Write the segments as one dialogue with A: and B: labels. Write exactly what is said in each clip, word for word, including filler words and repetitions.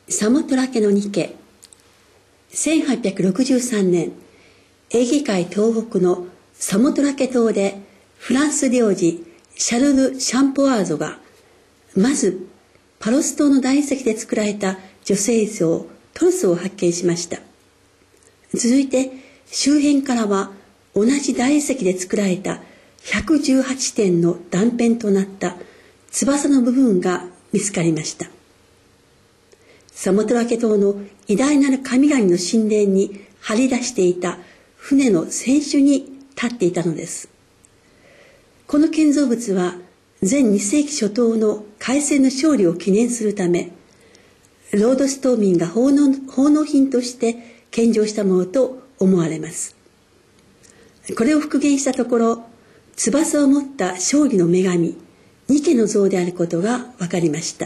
A: サモトラケのニケ。せんはっぴゃくろくじゅうさんねん、エーゲ海東北のサモトラケ島でフランス領事シャルル・シャンポワーゾがまずパロス島の大理石で作られた女性像トルスを発見しました。続いて周辺からは同じ大理石で作られたひゃくじゅうはちてんの断片となった翼の部分が見つかりました。サモトラケ島の偉大なる神々の神殿に張り出していた船の船首に立っていたのです。この建造物は前に世紀初頭の海戦の勝利を記念するため、ロードス島民が奉納、奉納品として献上したものと思われます。これを復元したところ、翼を持った勝利の女神ニケの像であることが分かりました。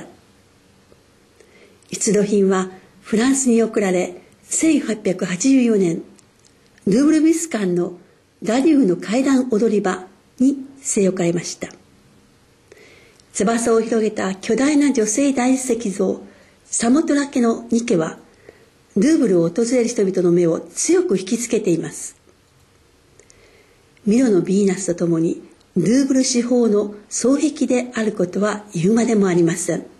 A: 出土品はフランスに送られ、せんはっぴゃくはちじゅうよねん、ルーブル美術館のダリューの階段踊り場に据え置かれました。翼を広げた巨大な女性大理石像サモトラケのニケは、ルーブルを訪れる人々の目を強く引きつけています。ミロのヴィーナスとともにルーブル至宝の双璧であることは言うまでもありません。